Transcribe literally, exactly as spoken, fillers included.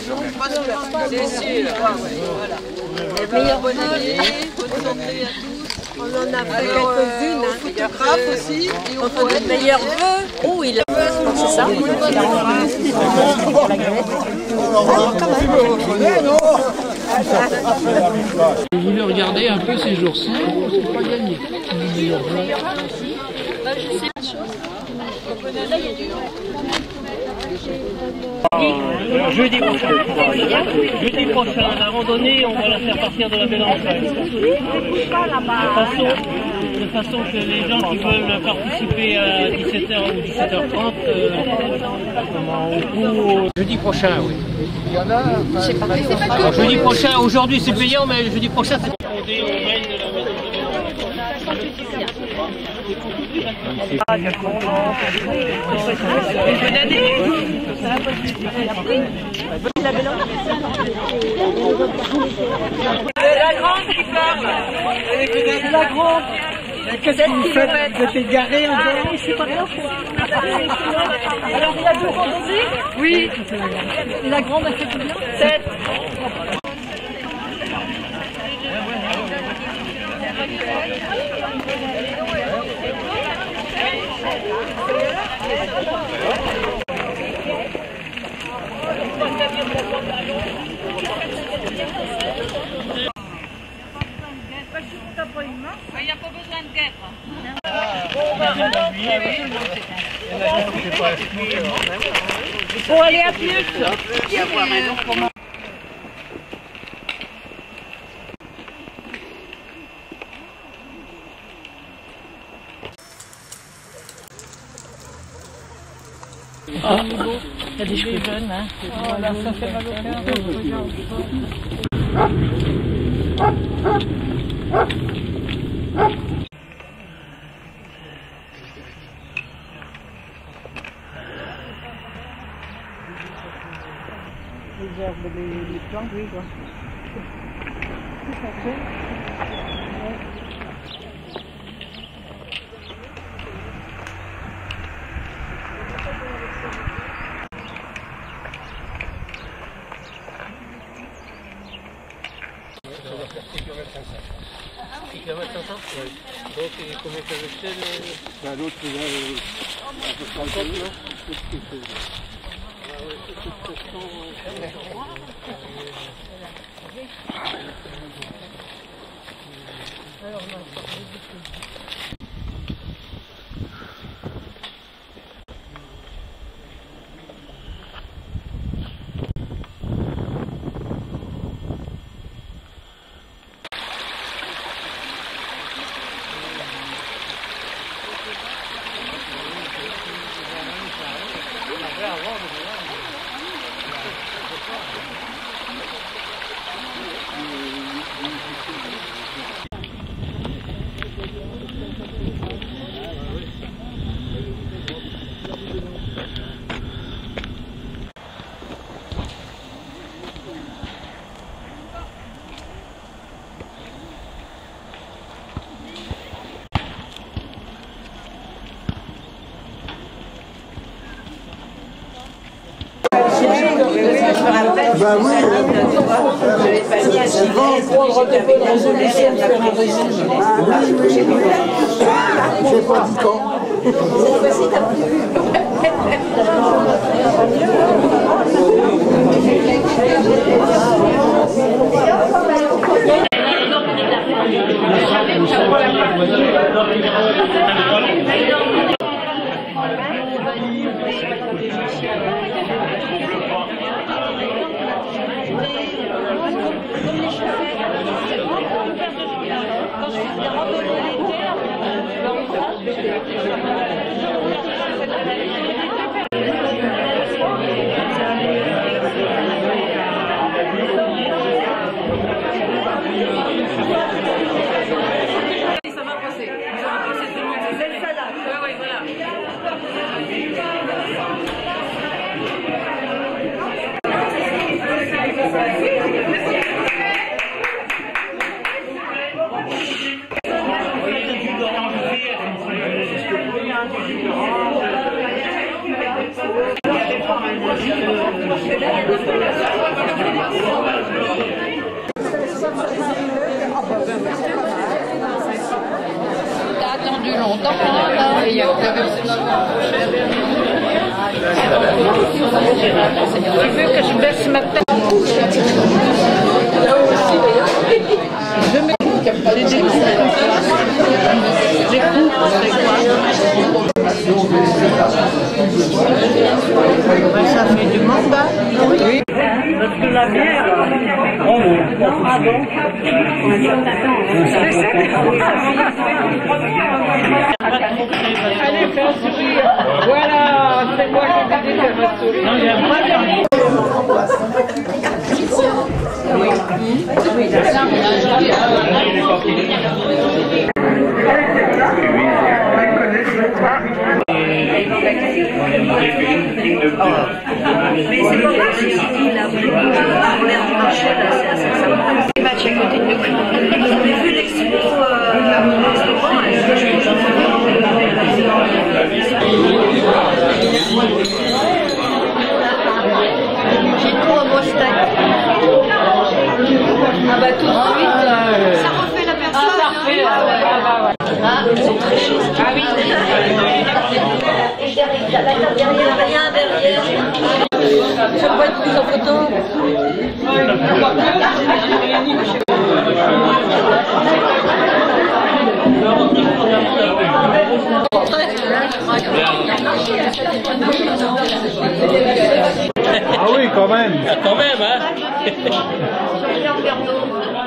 C'est sûr. Voilà. Meilleurs bonne année, bonne santé à tous. On en a fait quelques-unes. Hein. Photographe aussi. Et on fait de meilleurs vœux. Oh, il a... C'est ça. Je voulais regarder un peu ces jours-ci, c'est pas gagné. Je sais pas chose. Euh, jeudi prochain. Jeudi prochain, la randonnée, on va la faire partir de la Mélange. De façon, de façon que les gens qui veulent participer à dix-sept heures ou dix-sept heures trente, euh, au coup, jeudi prochain, oui. Il y en a. Alors, jeudi prochain, aujourd'hui c'est payant, mais jeudi prochain c'est fondé au mail de la maison. Ah, bonne année. La grande qui parle. La grande. Qu'est-ce que vous faites? Vous êtes garé en disant, je sais pas bien. Alors il y a deux randonnées? Oui. Et la grande a fait combien? Sept. Il n'y a pas besoin de guêtre. Il faut aller à pied. Ah, il y a des cheveux jaunes, hein. Voilà, ça fait mal au cœur. Les herbes, les, les plantes, oui, quoi. Tout ça fait. six kilomètres cinq cents. Oui. Donc, et combien ça veut faire le... Ben, l'autre, c'est là, un peu cinquante, non? Ah oui, c'est sept cents. Alors, non, Bah oui, je vais pas mis à Chine, j'avais bien gelé à la régime. J'ai pas dit quand. Cette fois-ci, t'as plus vu. Thank you. attendu longtemps, hein, là. Il y a tu veux que je baisse ma tête? Je mets des coupes. Des coupes, c'est quoi? Ça fait du monde, hein? Oui. Parce que la bière... Oh non, ah bon? Allez, fais un sourire. Voilà, c'est moi qui t'ai dit de faire un sourire. Non, j'aime pas bien. Oui. Oui, mais c'est pas grave, c'est ici, là, on l'air du marché, là, c'est ça. Les matchs à côté de nous. J'ai vu l'expo, euh, le restaurant, j'ai trop un beau steak. Ah bah tout de suite, ça refait la personne. Ah, ça refait, ah bah ouais. Ah, c'est très chaud. Ah oui. Et derrière, derrière, rien, derrière. Je vois être prise en photo. Ah oui, quand même. Quand même, hein.